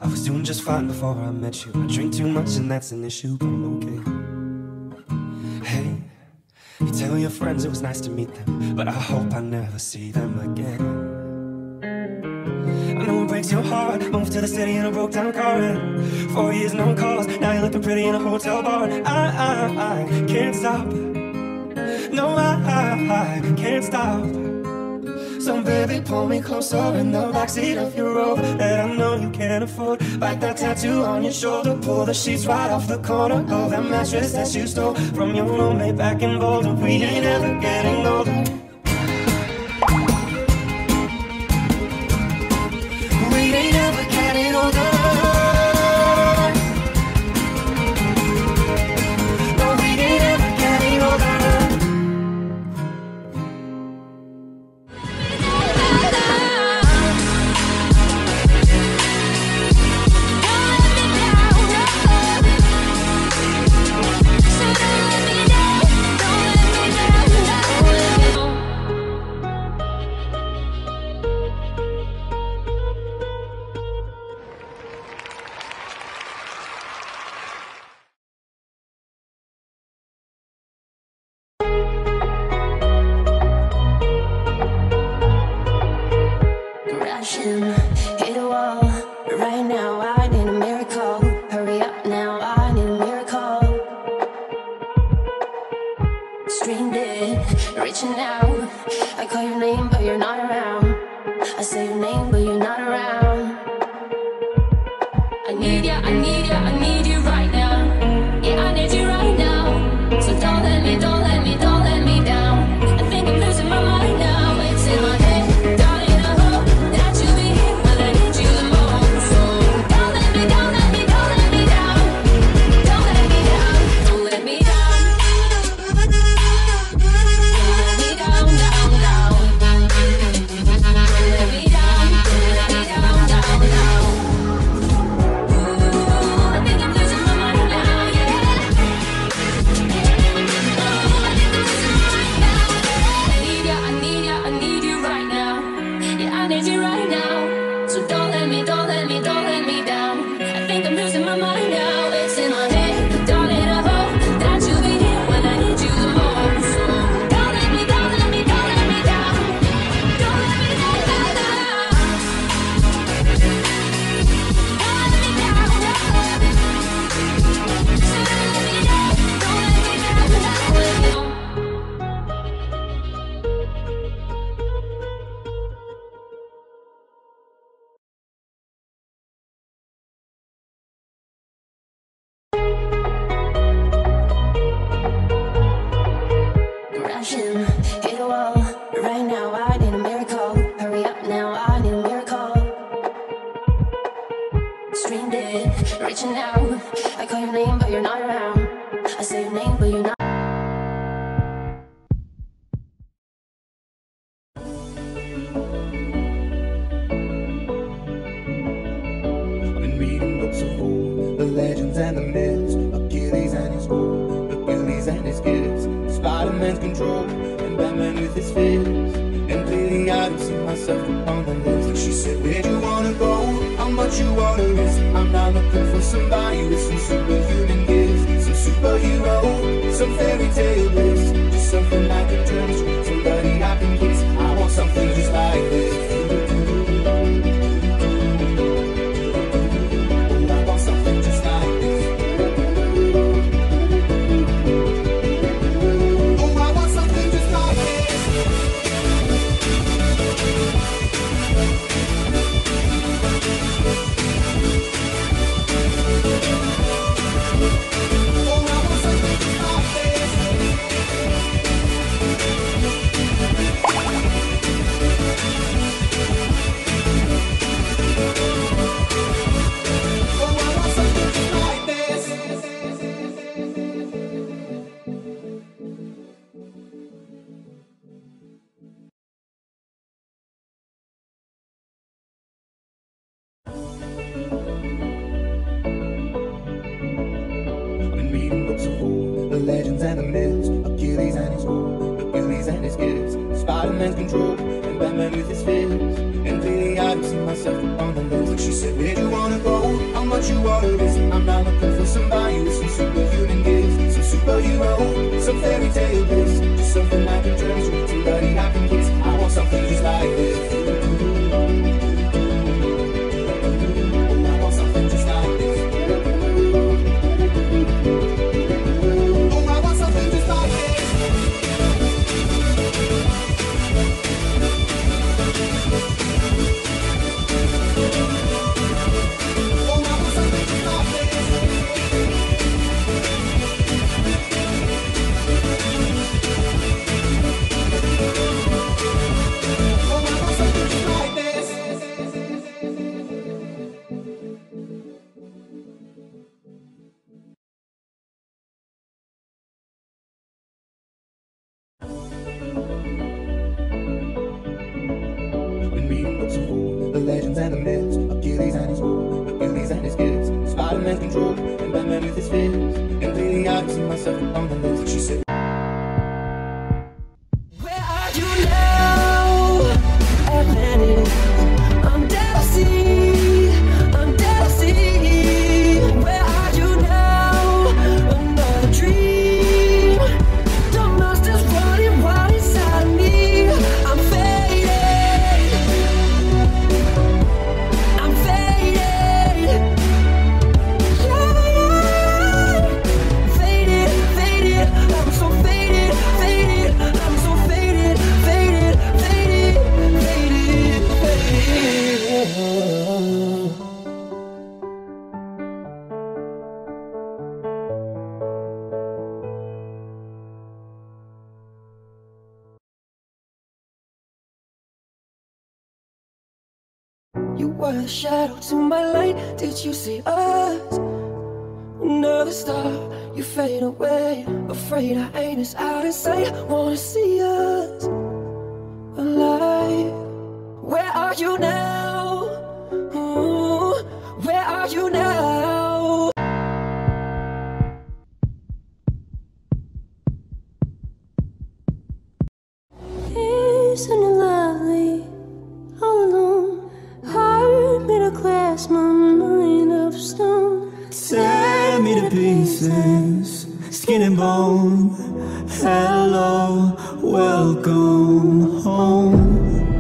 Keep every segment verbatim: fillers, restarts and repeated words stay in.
I was doing just fine before I met you. I drink too much and that's an issue, but I'm okay. Hey, you tell your friends it was nice to meet them, but I hope I never see them again. I know it breaks your heart. Moved to the city in a broke down car, and four years no calls. Now you're looking pretty in a hotel bar. And I, I, I can't stop. No, I, I, I can't stop. So baby, pull me closer in the backseat of your Rover that I know you can't afford. Bite that tattoo on your shoulder, pull the sheets right off the corner of that mattress that you stole from your roommate back in Boulder. We ain't ever getting older. We ain't ever getting older. No, we ain't ever getting older. Hit a wall. Right now I need a miracle. Hurry up now, I need a miracle. Streamed it, reaching out. I call your name but you're not around. I say your name but you're not around. I need ya, I need ya, I need you right now. Yeah, I need you right now. So don't let me, don't let me, don't let me down. I think I'm losing my mind now. It's in my head. Hit a wall. Right now I need a miracle. Hurry up now, I need a miracle. Streamed it, reaching out. I call your name but you're not around. I say your name but you're not. I've been reading books of old, the legends and the myths, Achilles and his gold, Achilles and his gifts, Spider-Man's control, and Batman with his fists. And clearly I don't see myself upon the list. And she said, where'd you wanna go? How much you wanna risk? I'm not looking for somebody with some superhuman gifts, some superhero, some fairy tale bliss, just something I can turn to, somebody I can kiss. I want something just like this. The legends and the myths, Achilles and his gold, Achilles and his gifts, Spider-Man's control, and Batman with his fists. And clearly I don't see myself upon the list. She said, where do you wanna go? How much you wanna risk? I'm not looking for somebody with some superhuman gifts, some superhero, some fairy tale bliss. Just something I can turn to, somebody I can kiss. I want something just like this. The legends and the myths, Achilles and his wound, Achilles and his gifts, Spider-Man's control, and Batman with his fists. And lately I can see myself on the list. She said, where are you now, Atlantic? I'm down to sea, I'm down to sea. Where are you now? Another dream. The monster's running wild inside of me. I'm fading. I'm fading. Yeah, yeah. Faded, faded. I'm so faded, faded. I'm so faded, faded, faded, faded, faded. You were the shadow to my light. Did you see us? Another star, you fade away. Afraid our aim is out of sight. Wanna see us alive. Where are you now? Ooh, where are you now? Isn't it lovely? All alone, heart made of glass, my mind of stone. Tear me to pieces, skin and bone. Hello, welcome home.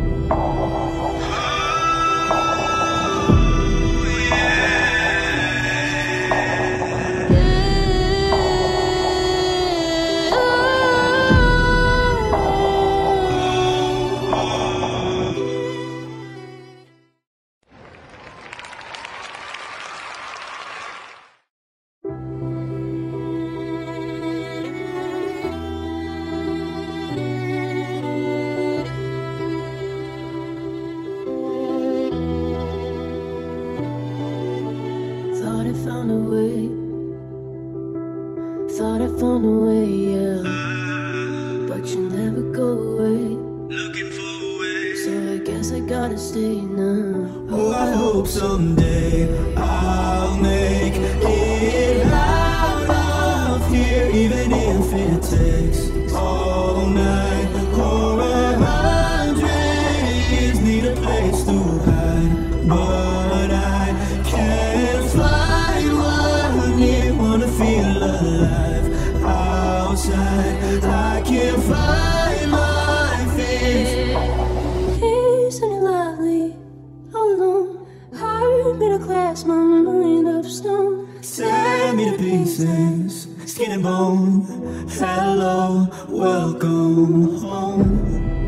Thought I found a way. Thought I found a way, yeah. But you never go away. Looking for a way. So I guess I gotta stay now. Oh, I hope someday I'll make it out of here, even if it takes all night or a hundred years. Need a place to hide, but I can't find one here. Wanna feel alive outside. I can't find my feet. Isn't it lovely? All alone, heart made of glass, my mind of stone. Tear me to pieces, skin and bone. Hello, welcome home.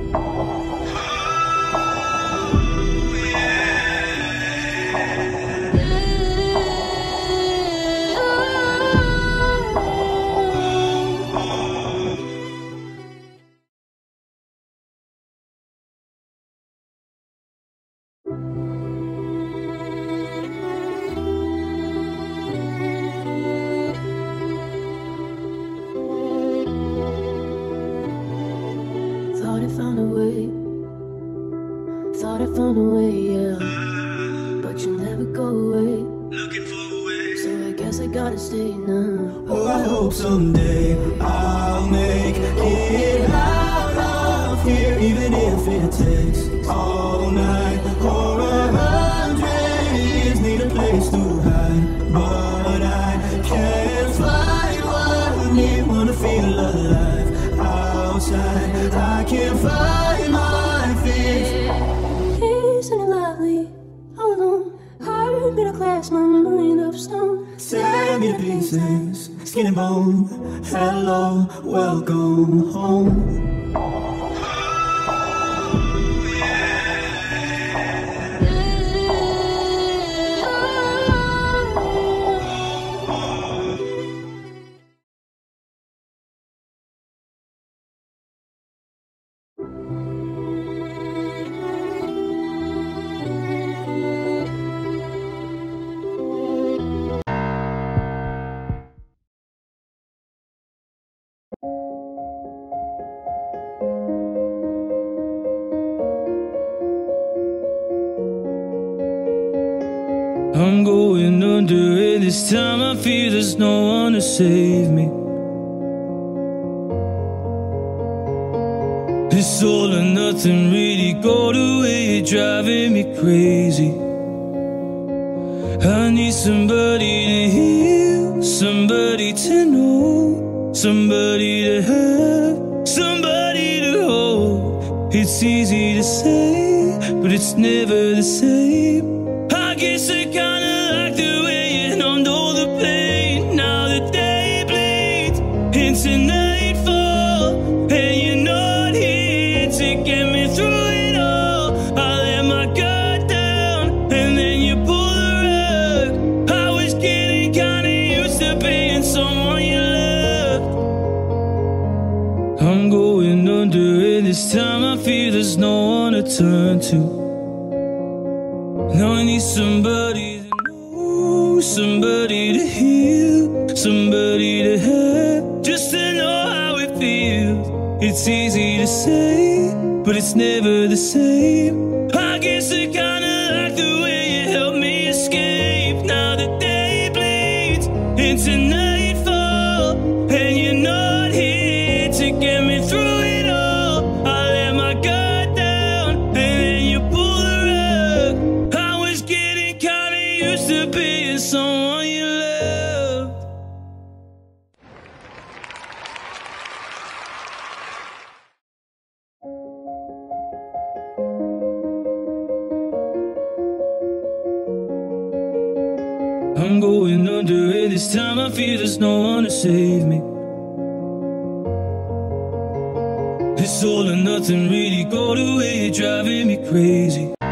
Thought I found a way. Thought I found a way, yeah. But you never go away. Looking for a way. So I guess I gotta stay now. Oh, I hope someday I'll make it out of here, even if it takes all night or a hundred can't find what I need, wanna feel alive outside. I can't find my feet. Isn't it lovely? Hold on, heart middle class, my mind of stone. Tear me to pieces, skin and bone. Hello, welcome home. I'm going under it this time. I feel there's no one to save me. It's all or nothing, really. Go the way you're driving me crazy. I need somebody to heal, somebody to know, somebody to have, somebody to hold. It's easy to say, but it's never the same. I guess I kinda like the way you numbed all the pain. Now the day bleeds into nightfall, and you're not here to get me through it all. I let my guard down, and then you pull the rug. I was getting kinda used to being someone you loved. I'm going under it this time. I feel there's no one to turn to. Now I need somebody to know, somebody to heal, somebody to have, just to know how it feels. It's easy to say, but it's never the same. I guess I kinda like the way you help me escape. Now the day bleeds into nightfall, and you're not here to get me through it all. I let my guard down, and then you pull the rug. I was getting kinda used to being someone you loved. I'm going under it this time. I feel there's no one to save me. It's all or nothing, really. Go the way you're driving me crazy.